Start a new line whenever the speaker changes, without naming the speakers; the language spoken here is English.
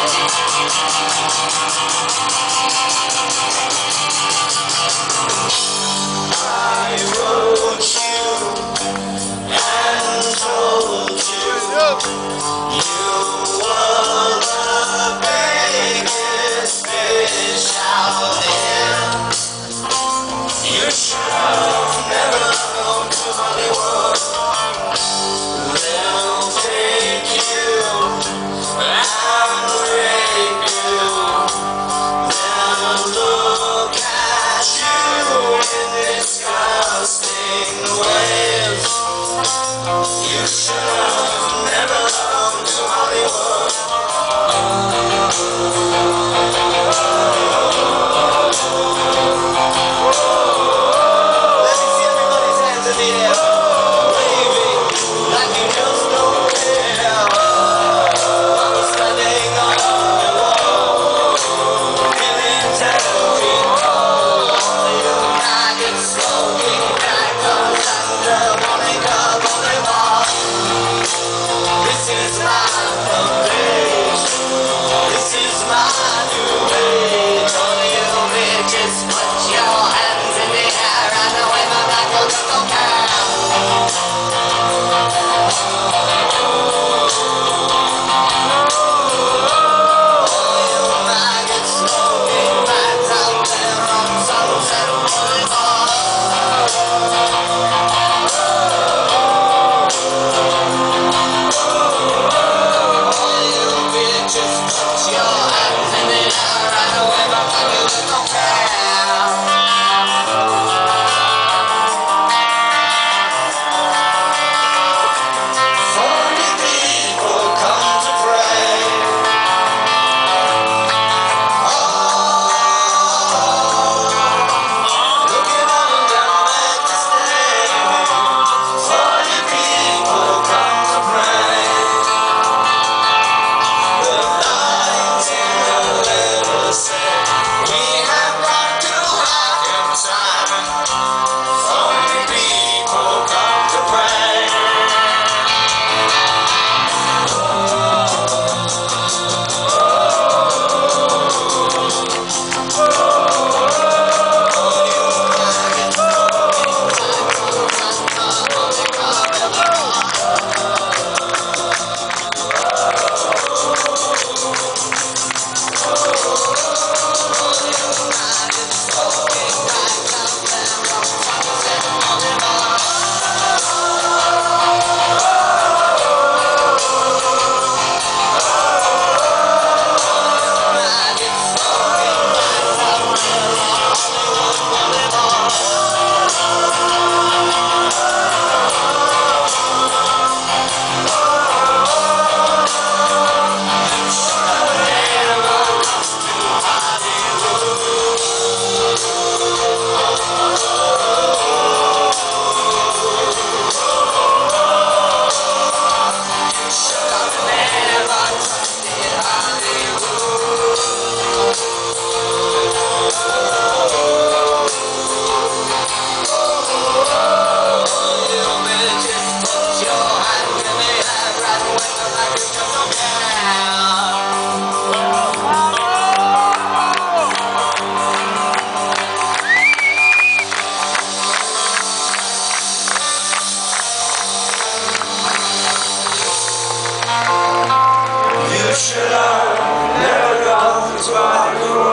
I wrote you and told you were the biggest fish out there. You should have never gone to Hollywood. They'll take you and rape you. They'll look at you in disgusting ways. You should have never gone to Hollywood. Let me see everybody's hands in the air, waving like you just don't care. I'm standing on the wall, feeling terribly cold. You maggots smoking crackers and Monica volleyball. This is my place. This is my new age. All you bitches, put your hands in the air and wave them like you just don't care. All you maggots smoking bags out there on Sunset Boulevard. All you bitches, put your hands in the air and wave them like you just don't care. Funny people come to pray. Looking up and down back to stay. Funny people come to pray. The lines in the letter say we have got to have him time. Funny people come to pray. You should have never gone to Hollywood.